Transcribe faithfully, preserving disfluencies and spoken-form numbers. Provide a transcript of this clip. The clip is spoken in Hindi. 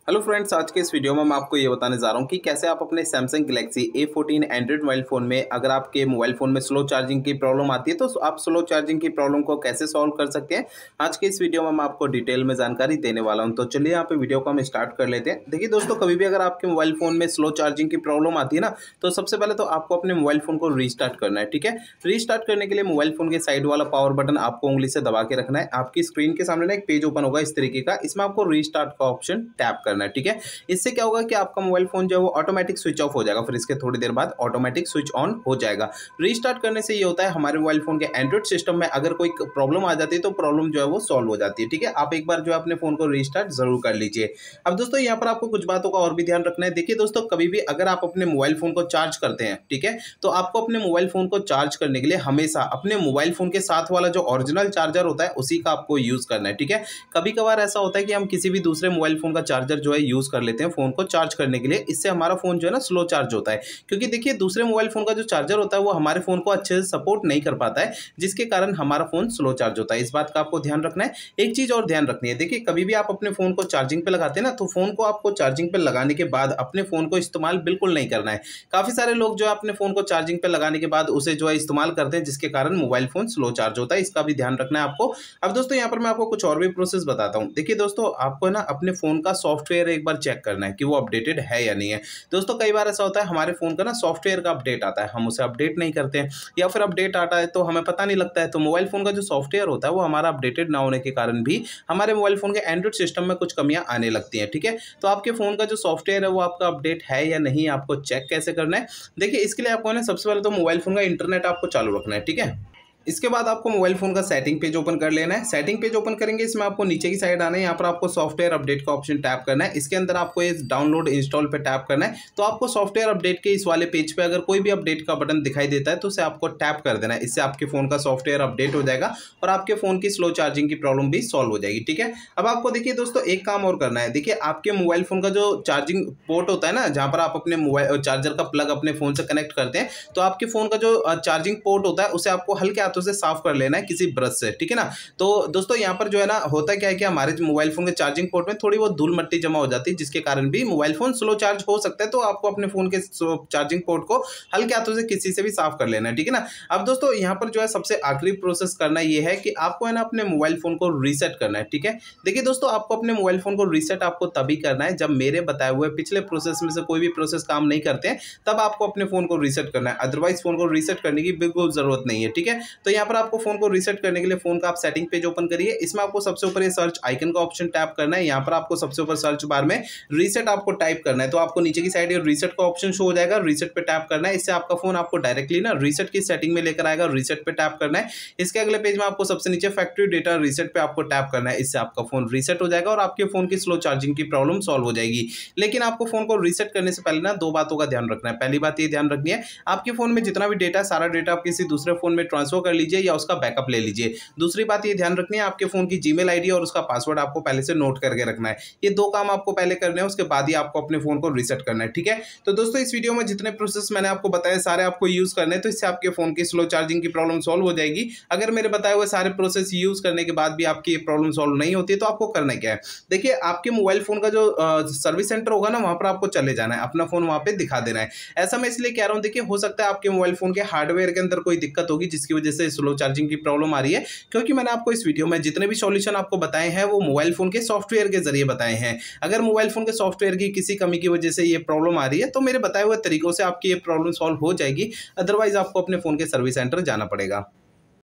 हेलो फ्रेंड्स, आज के इस वीडियो में मैं आपको ये बताने जा रहा हूँ कि कैसे आप अपने Samsung Galaxy A fourteen Android mobile phone में अगर आपके मोबाइल फ़ोन में स्लो चार्जिंग की प्रॉब्लम आती है तो आप स्लो चार्जिंग की प्रॉब्लम को कैसे सॉल्व कर सकते हैं। आज के इस वीडियो में मैं आपको डिटेल में जानकारी देने वाला हूँ। तो चलिए यहाँ पे वीडियो को हम स्टार्ट कर लेते हैं। देखिए दोस्तों, कभी भी अगर आपके मोबाइल फ़ोन में स्लो चार्जिंग की प्रॉब्लम आती है ना, तो सबसे पहले तो आपको अपने मोबाइल फ़ोन को रीस्टार्ट करना है। ठीक है, रीस्टार्ट करने के लिए मोबाइल फ़ोन के साइड वाला पावर बटन आपको उंगली से दबा के रखना है। आपकी स्क्रीन के सामने ना एक पेज ओपन होगा इस तरीके का, इसमें आपको रीस्टार्ट का ऑप्शन टैप करना है। ठीक है, इससे क्या होगा कि आपका मोबाइल फोन जो है वो ऑटोमेटिक स्विच ऑफ हो जाएगा, फिर इसके थोड़ी देर बाद ऑटोमेटिक स्विच ऑन हो जाएगा। रीस्टार्ट करने से ये होता है हमारे मोबाइल फोन के एंड्रॉइड सिस्टम में अगर कोई प्रॉब्लम आ जाती है तो प्रॉब्लम जो है वो सॉल्व हो जाती है। ठीक है, आप एक बार जो है अपने फोन को रीस्टार्ट जरूर कर लीजिए। अब दोस्तों यहाँ पर आपको कुछ बातों का और भी ध्यान रखना है। देखिए दोस्तों, कभी भी अगर आप अपने मोबाइल फोन को चार्ज करते हैं, ठीक है, तो आपको अपने मोबाइल फोन को चार्ज करने के लिए हमेशा अपने मोबाइल फोन के साथ वाला जो ओरिजिनल चार्जर होता है उसी का आपको यूज करना है। ठीक है, कभी कभार ऐसा होता है कि हम किसी भी दूसरे मोबाइल फोन का चार्जर जो है यूज कर लेते हैं फोन को चार्ज करने के लिए, इससे हमारा फोन जो है ना स्लो चार्ज होता है। क्योंकि देखिए दूसरे मोबाइल फोन का जो चार्जर होता है वो हमारे फोन को अच्छे से सपोर्ट नहीं कर पाता है, जिसके कारण हमारा फोन स्लो चार्ज होता है। इस बात का आपको ध्यान रखना है। एक चीज और ध्यान रखनी है, देखिए कभी भी आप अपने फोन को चार्जिंग पे लगाते हैं ना, तो फोन को आपको चार्जिंग पे लगाने के बाद अपने फोन को इस्तेमाल बिल्कुल नहीं करना है। काफी सारे लोग जो है अपने फोन को चार्जिंग पे लगाने के बाद उसे जो है इस्तेमाल करते हैं, जिसके कारण मोबाइल फोन स्लो चार्ज होता है। इसका भी ध्यान रखना है आपको। अब दोस्तों यहाँ पर मैं आपको कुछ और भी प्रोसेस बताता हूँ। देखिए दोस्तों, आपको ना अपने फोन का सॉफ्टवेयर एक बार चेक करना है कि वो अपडेटेड है या नहीं है। दोस्तों कई बार ऐसा होता है हमारे फोन का ना सॉफ्टवेयर का अपडेट आता है, हम उसे अपडेट नहीं करते हैं, या फिर अपडेट आता है तो हमें पता नहीं लगता है। तो मोबाइल फोन का जो सॉफ्टवेयर होता है वो हमारा अपडेटेड ना होने के कारण भी हमारे मोबाइल फोन के एंड्रॉइड सिस्टम में कुछ कमियां आने लगती हैं। ठीक है, तो आपके फोन का जो सॉफ्टवेयर है वो आपका अपडेट है या नहीं, आपको चेक कैसे करना है। देखिए इसके लिए आपको ना सबसे पहले तो मोबाइल फोन का इंटरनेट आपको चालू रखना है। ठीक है, इसके बाद आपको मोबाइल फोन का सेटिंग पेज ओपन कर लेना है। सेटिंग पेज ओपन करेंगे, इसमें आपको नीचे की साइड आना है। यहाँ पर आपको सॉफ्टवेयर अपडेट का ऑप्शन टैप करना है। इसके अंदर आपको इस डाउनलोड इंस्टॉल पे टैप करना है। तो आपको सॉफ्टवेयर अपडेट के इस वाले पेज पे अगर कोई भी अपडेट का बटन दिखाई देता है तो उसे आपको टैप कर देना है। इससे आपके फोन का सॉफ्टवेयर अपडेट हो जाएगा और आपके फोन की स्लो चार्जिंग की प्रॉब्लम भी सॉल्व हो जाएगी। ठीक है, अब आपको देखिए दोस्तों एक काम और करना है। देखिए आपके मोबाइल फोन का जो चार्जिंग पोर्ट होता है ना, जहाँ पर आप अपने मोबाइल चार्जर का प्लग अपने फोन से कनेक्ट करते हैं, तो आपके फोन का जो चार्जिंग पोर्ट होता है उसे आपको हल्के हाथों से साफ कर लेना है किसी ब्रश से। ठीक है ना, तो दोस्तों यहाँ पर जो है ना होता क्या है कि हमारे मोबाइल फोन के चार्जिंग पोर्ट में थोड़ी बहुत धूल मट्टी जमा हो जाती है, जिसके कारण भी मोबाइल फोन स्लो चार्ज हो सकता है। तो आपको अपने फोन के चार्जिंग पोर्ट को हल्के हाथों से किसी से भी साफ कर लेना है। ठीक है ना, अब दोस्तों यहाँ पर जो है सबसे आखिरी प्रोसेस करना ये है कि आपको है ना अपने मोबाइल फोन को रीसेट करना है। ठीक है, देखिए दोस्तों, आपको अपने मोबाइल फोन को रीसेट आपको तभी करना है जब मेरे बताए हुए पिछले प्रोसेस में से कोई भी प्रोसेस काम नहीं करते हैं, तब आपको अपने फोन को रीसेट करना है। अदरवाइज फोन को रीसेट करने की बिल्कुल जरूरत नहीं है। ठीक है, तो यहाँ पर आपको फोन को रीसेट करने के लिए फोन का आप सेटिंग पेज ओपन करिए। इसमें आपको सबसे ऊपर ये सर्च आइकन का ऑप्शन टैप करना है। यहाँ पर आपको सबसे ऊपर सर्च बार में रीसेट आपको टाइप करना है, तो आपको नीचे की साइड ये रीसेट का ऑप्शन शो हो जाएगा। रीसेट पे टैप करना है, इससे आपका फोन आपको डायरेक्टली ना रीसेट की सेटिंग में लेकर आएगा। रीसेट पे टैप करना है। इसके अगले पेज में आपको सबसे नीचे फैक्ट्री डेटा रीसेट पे आपको टैप करना है। इससे आपका फोन रीसेट हो जाएगा और आपके फोन की स्लो चार्जिंग की प्रॉब्लम सॉल्व हो जाएगी। लेकिन आपको फोन को रीसेट करने से पहले ना दो बातों का ध्यान रखना है। पहली बात ये ध्यान रखनी है, आपके फोन में जितना भी डेटा सारा डेटा आप किसी दूसरे फोन में ट्रांसफर कर लीजिए या उसका बैकअप ले लीजिए। दूसरी बात ये ध्यान रखनी है, आपके फोन की जीमेल आईडी और उसका पासवर्ड आपको पहले से नोट करके रखना है। ये दो काम आपको पहले करने हैं, उसके बाद ही आपको अपने फोन को रीसेट करना है। ठीक है, तो दोस्तों इस वीडियो में जितने प्रोसेस मैंने आपको बताए सारे आपको यूज करने हैं, तो इससे आपके फोन की स्लो चार्जिंग की प्रॉब्लम सॉल्व हो जाएगी। अगर मेरे बताए हुए सारे प्रोसेस यूज करने के बाद भी आपकी प्रॉब्लम सॉल्व नहीं होती है तो आपको करना क्या है। देखिए आपके मोबाइल फोन का जो सर्विस सेंटर होगा ना, वहां पर आपको चले जाना है, अपना फोन वहां पे दिखा देना है। ऐसा मैं इसलिए कह रहा हूं, देखिए हो सकता है आपके मोबाइल फोन के हार्डवेयर के अंदर कोई दिक्कत होगी जिसकी वजह से स्लो चार्जिंग की प्रॉब्लम आ रही है, क्योंकि मैंने आपको इस वीडियो में जितने भी सॉल्यूशन आपको बताए हैं वो मोबाइल फोन के सॉफ्टवेयर के जरिए बताए हैं। अगर मोबाइल फोन के सॉफ्टवेयर की किसी कमी की वजह से ये प्रॉब्लम आ रही है तो मेरे बताए हुए तरीकों से आपकी ये प्रॉब्लम सॉल्व हो जाएगी। अदरवाइज आपको अपने फोन के सर्विस सेंटर जाना पड़ेगा।